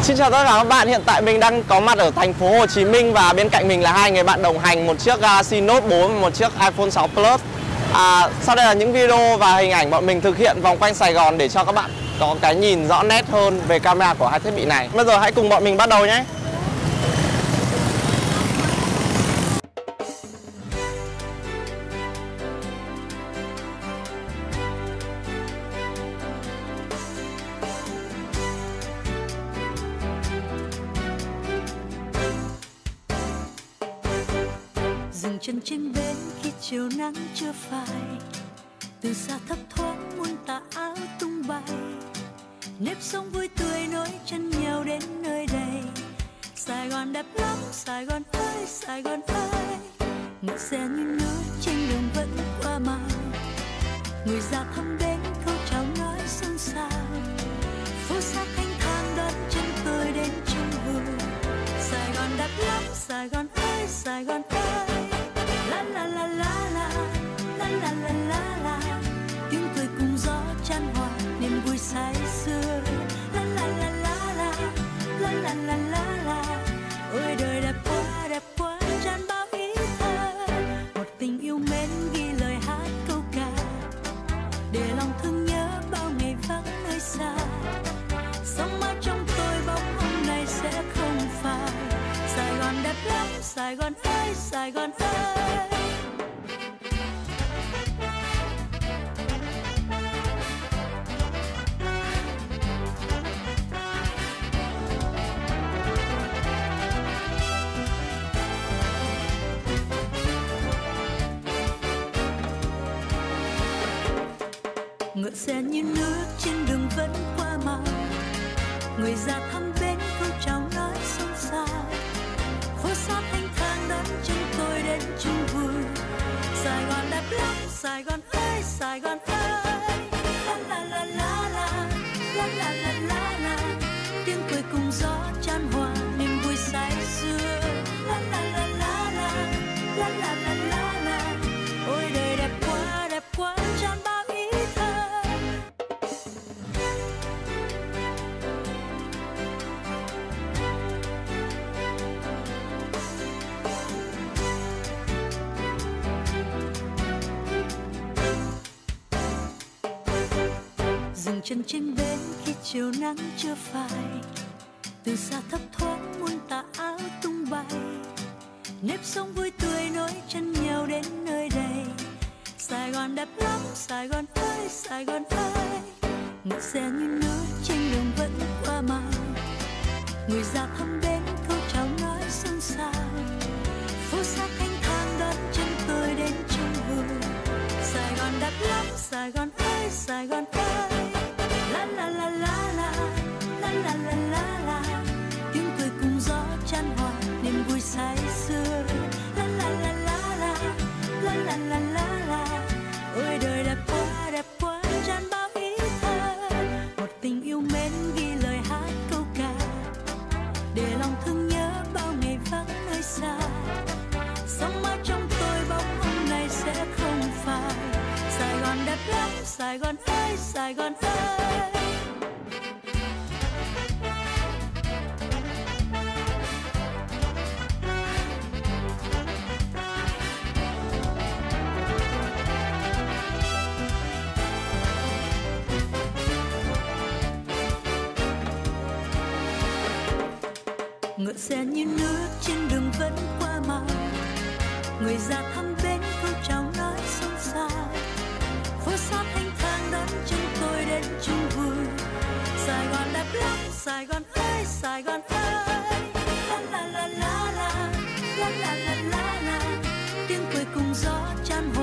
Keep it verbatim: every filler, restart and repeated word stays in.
Xin chào tất cả các bạn, hiện tại mình đang có mặt ở thành phố Hồ Chí Minh và bên cạnh mình là hai người bạn đồng hành, một chiếc Galaxy Note bốn và một chiếc iPhone sáu Plus. À, sau đây là những video và hình ảnh bọn mình thực hiện vòng quanh Sài Gòn để cho các bạn có cái nhìn rõ nét hơn về camera của hai thiết bị này. Bây giờ hãy cùng bọn mình bắt đầu nhé. Dừng chân trên bến khi chiều nắng chưa phai, từ xa thấp thoáng muôn tà áo tung bay, nếp sống vui tươi nối chân nhau đến nơi đây. Sài Gòn đẹp lắm, Sài Gòn ơi, Sài Gòn ơi, ngựa xe như nước trên đường vẫn qua màu, người ra thăm đến câu chào nói xôn xao, phố xa thanh thang đón chân tôi đến trong vườn. Sài Gòn đẹp lắm, Sài Gòn ơi, Sài Gòn ơi, la la la la la, la la la la la, tiếng cười cùng gió chan hòa niềm vui say sưa. La la la la la, la la la la la, ôi đời đẹp quá đẹp quá chan bao ý thơ. Một tình yêu mến ghi lời hát câu ca, để lòng thương nhớ bao ngày vắng nơi xa. Sống mãi trong tôi bóng hôm nay sẽ không phai. Sài Gòn đẹp lắm, Sài Gòn ơi, Sài Gòn ơi. Ngựa xe như nước trên đường vẫn qua màu, người ra thăm bên câu chào nói xôn xao, phố xá thanh thang đón chân tôi đến chung vui. Sài Gòn đẹp lắm, Sài Gòn ơi, Sài Gòn ơi, la la la la la, la la la la la, tiếng cười cùng gió chan hòa niềm vui say sưa. La la la la la, la la la la la, ôi đời đẹp quá đẹp quá chan bao ý thơ. Dừng chân trên bến khi chiều nắng chưa phai, từ xa thấp thoáng muôn tà áo tung bay, nếp sống vui tươi nối chân nhau đến nơi đây. Sài Gòn đẹp lắm, Sài Gòn ơi, Sài Gòn ơi, ngựa xe như nước trên đường vẫn qua màu, người ra thăm đến câu chào nói xôn xao, phố xa thanh thang đón chân tôi đến trong vườn. Sài Gòn đẹp lắm, Sài Gòn ơi, Sài Gòn ơi, la la la la la, la la la la la, tiếng cười cùng gió chan hòa niềm vui say sưa. La la la la la, la la la la la, ôi đời đẹp quá đẹp quá chan bao ý thơ. Một tình yêu mến ghi lời hát câu ca, để lòng thương nhớ bao ngày vắng nơi xa. Sống mãi trong tôi bóng hôm nay sẽ không phai. Sài Gòn đẹp lắm, Sài Gòn ơi, Sài Gòn ơi. Ngựa xe như nước trên đường vẫn qua màu, người ra thăm bên câu chào nói xôn xao, phố xá thanh thang đón chân tôi đến chung vui. Sài Gòn đẹp lắm, Sài Gòn ơi, Sài Gòn ơi, la la la la la, la la la la la, tiếng cười cùng gió chan hòa